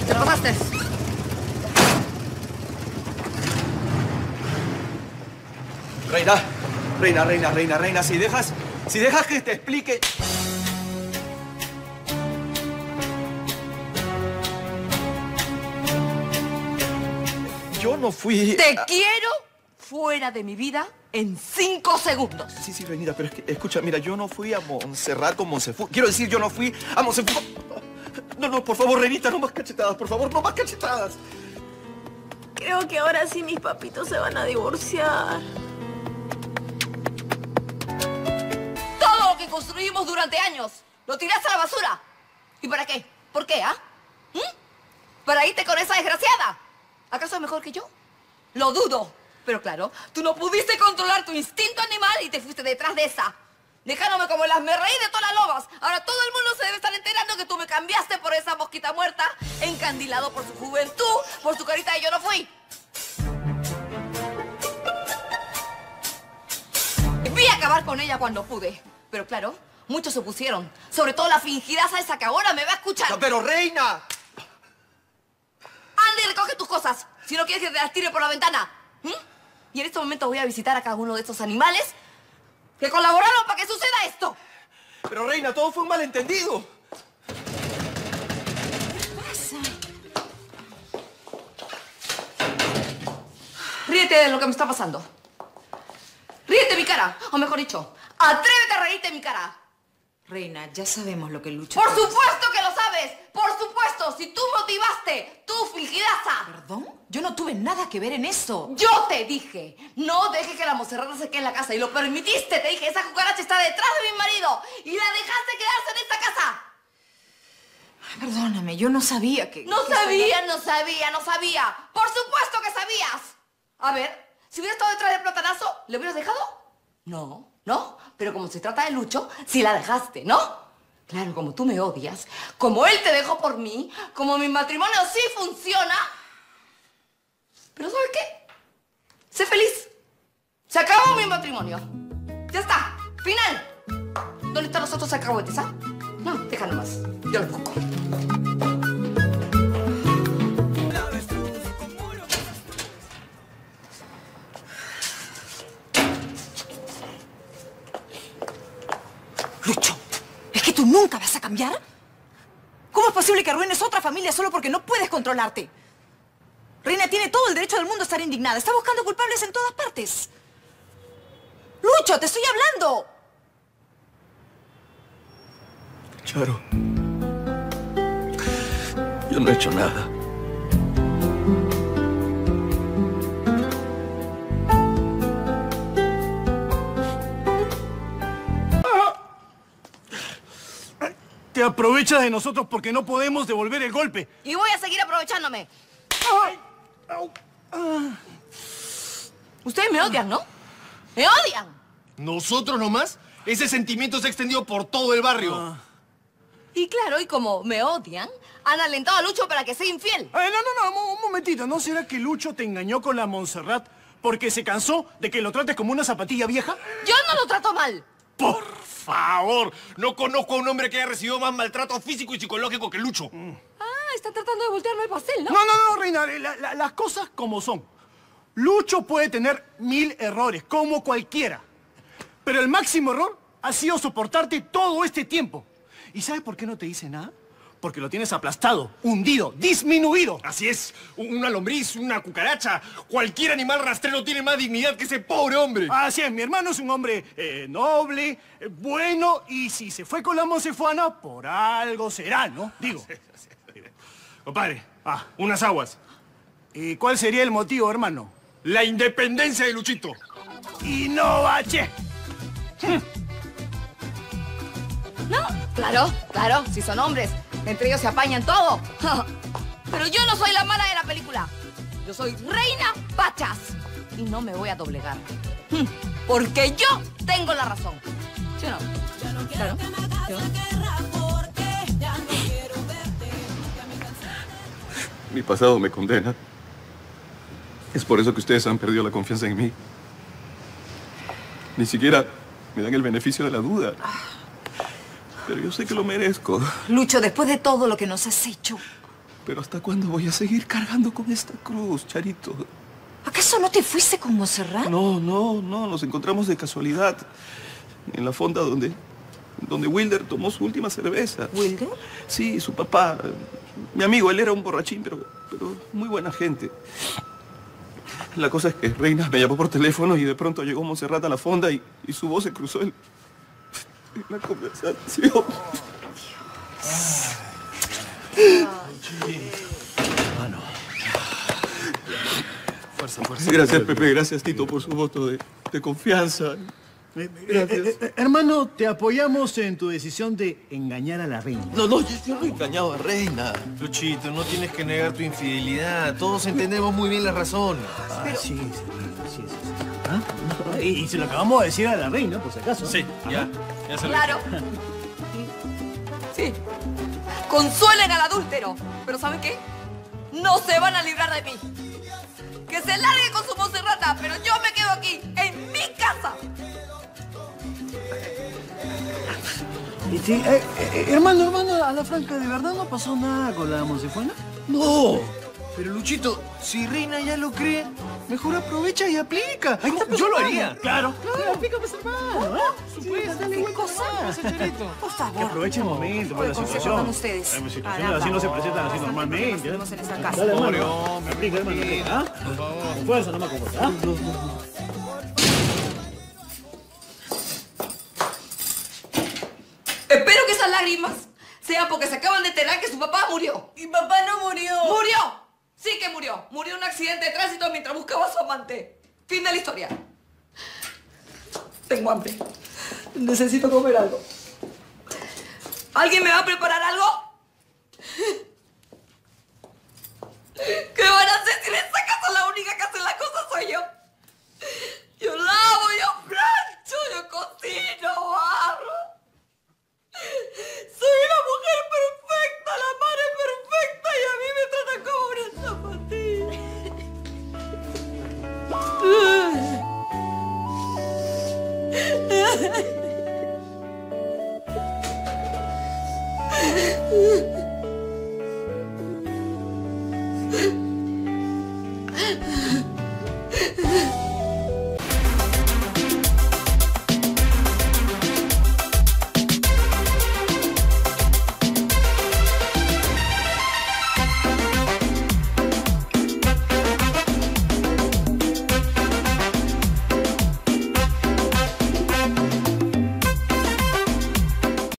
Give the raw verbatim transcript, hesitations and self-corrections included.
Te lo pasaste. Reina, reina, reina, reina, reina, si dejas, si dejas que te explique... Yo no fui... Te quiero fuera de mi vida en cinco segundos. Sí, sí, Reinita, pero es que, escucha, mira, yo no fui a Montserrat con Monsefu. Quiero decir, yo no fui a Monsefu. No, no, por favor, Reinita, no más cachetadas, por favor, no más cachetadas. Creo que ahora sí mis papitos se van a divorciar. Todo lo que construimos durante años lo tiraste a la basura. ¿Y para qué? ¿Por qué, ah? ¿Mm? ¿Para irte con esa desgraciada? ¿Acaso es mejor que yo? Lo dudo. Pero claro, tú no pudiste controlar tu instinto animal y te fuiste detrás de esa. Dejándome como el hazmerreír de todas las lobas. Ahora todo el mundo se debe estar enterando que tú me cambiaste por esa mosquita muerta, encandilado por su juventud, por su carita de yo no fui. Vi a acabar con ella cuando pude. Pero claro, muchos se opusieron. Sobre todo la fingidaza esa que ahora me va a escuchar. No, pero, Reina... Andy, recoge tus cosas. Si no quieres que te las tire por la ventana. ¿Mm? Y en este momento voy a visitar a cada uno de estos animales que colaboraron para que suceda esto. Pero, Reina, todo fue un malentendido. ¿Qué pasa? Ríete de lo que me está pasando. Ríete de mi cara. O mejor dicho, atrévete a reírte de mi cara. Reina, ya sabemos lo que Lucho... ¡Por supuesto que lo sabes! ¡Por supuesto! Si tú motivaste, tú fingidaza. ¿Perdón? Yo no tuve nada que ver en eso. Yo te dije, no dejes que la Monserrat se quede en la casa. Y lo permitiste. Te dije, esa cucaracha está detrás de mi marido. Y la dejaste quedarse en esta casa. Ay, perdóname, yo no sabía que... No que sabía, sabía... no sabía, no sabía. Por supuesto que sabías. A ver, si hubiera estado detrás del platanazo, ¿le hubieras dejado? No, no. Pero como se trata de Lucho, sí la dejaste, ¿no? Claro, como tú me odias, como él te dejó por mí, como mi matrimonio sí funciona. Pero ¿sabes qué? Sé feliz. Se acabó mi matrimonio. Ya está. Final. ¿Dónde están los otros alcahuetes, ah? No, deja nomás. Yo los busco. Lucho, ¿es que tú nunca vas a cambiar? ¿Cómo es posible que arruines otra familia solo porque no puedes controlarte? Reina tiene todo el derecho del mundo a estar indignada. Está buscando culpables en todas partes. Lucho, te estoy hablando. Charo, yo no he hecho nada. Te aprovechas de nosotros porque no podemos devolver el golpe. Y voy a seguir aprovechándome. Ay, au, ah. Ustedes me odian, ¿no? ¡Me odian! ¿Nosotros nomás? Ese sentimiento se ha extendido por todo el barrio. Ah. Y claro, y como me odian, han alentado a Lucho para que sea infiel. Ay, no, no, no, un momentito. ¿No será que Lucho te engañó con la Montserrat porque se cansó de que lo trates como una zapatilla vieja? Yo no lo trato mal. Por favor, no conozco a un hombre que haya recibido más maltrato físico y psicológico que Lucho. Mm. Ah, está tratando de voltearme el pastel, ¿no? No, no, no, Reina, la, la, las cosas como son. Lucho puede tener mil errores, como cualquiera. Pero el máximo error ha sido soportarte todo este tiempo. ¿Y sabes por qué no te dice nada? Porque lo tienes aplastado, hundido, disminuido. Así es, una lombriz, una cucaracha, cualquier animal rastrero tiene más dignidad que ese pobre hombre. Así es, mi hermano es un hombre eh, noble, eh, bueno, y si se fue con la monsefuana, por algo será, ¿no? Digo. Compadre, Ah, unas aguas. ¿y cuál sería el motivo, hermano? La independencia de Luchito. Y no bache. No, claro, claro, si son hombres. Entre ellos se apañan todo. Pero yo no soy la mala de la película. Yo soy Reina Pachas. Y no me voy a doblegar. Porque yo tengo la razón. ¿Sí o no? Claro. ¿Sí o no? Mi pasado me condena. Es por eso que ustedes han perdido la confianza en mí. Ni siquiera me dan el beneficio de la duda. Pero yo sé que lo merezco. Lucho, después de todo lo que nos has hecho, Pero ¿hasta cuándo voy a seguir cargando con esta cruz, Charito? ¿Acaso no te fuiste con Montserrat? No, no, no, nos encontramos de casualidad. En la fonda donde, donde Wilder tomó su última cerveza. ¿Wilder? Sí, su papá. Mi amigo, él era un borrachín, pero, pero muy buena gente. La cosa es que Reina me llamó por teléfono y de pronto llegó Montserrat a la fonda y, y su voz se cruzó en, en la conversación. Mano. Fuerza, fuerza. Gracias, Pepe. Gracias, Tito, por su voto de, de confianza. Eh, eh, eh, eh, hermano, te apoyamos en tu decisión de engañar a la reina. No, no, yo, yo no he engañado a Reina. Luchito, no tienes que negar tu infidelidad. Todos entendemos muy bien las razones. Ah, sí, sí, sí, sí, sí. ¿Ah? Y, y se lo acabamos de decir a la reina, por si acaso. Sí, ya. Ya se lo Claro. Sí. Consuelen al adúltero. Pero ¿saben qué? No se van a librar de mí. Que se largue con su Montserrata, pero yo me quedo aquí, en mi casa. Y sí, eh, eh, hermano, hermano, a la franca, ¿de verdad no pasó nada con la Monsefuana? No. Pero Luchito, si Reina ya lo cree, mejor aprovecha y aplica. Ahí está, pues, Yo lo hermano. haría. Claro, claro, aplica, pues, hermano. ¿Eh? Supuesto, dale ¿qué vuelta cosa? más. Por favor. Que aproveche el momento, por la ¿Cómo se situación. portan ustedes? Ay, pues, situaciones Caramba. así no se presentan así normalmente. ¿eh? Estamos en esta casa. Dale, hermano. Pobre hombre, Aplica, hermano, aplica, ¿ah? Con fuerza, nomás con fuerza, ¿ah? Espero que esas lágrimas sean porque se acaban de enterar que su papá murió. Mi papá no murió. ¡Murió! Sí que murió. Murió en un accidente de tránsito mientras buscaba a su amante. Fin de la historia. Tengo hambre. Necesito comer algo. ¿Alguien me va a preparar algo? ¿Qué van a hacer si en esta casa la única que hace las cosas soy yo? Yo lavo, yo plancho, yo cocino, barro. Soy una mujer perfecta, la madre perfecta, y a mí me tratan como una zapatilla.